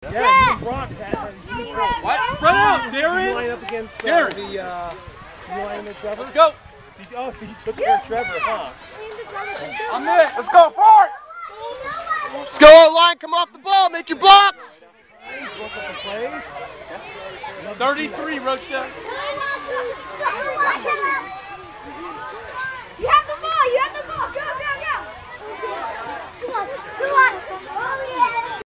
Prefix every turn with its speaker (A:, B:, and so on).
A: Yeah, you Brock that.
B: What? Spread out, Darren.
A: Line up against
B: Darren.
A: you line with Trevor.
B: Let's go.
A: Oh, so you took care of Trevor, huh?
B: I'm there. Let's go for it.
C: Let's go online, come off the ball, make your blocks.
A: Broke up the plays.
B: 33, Rocha.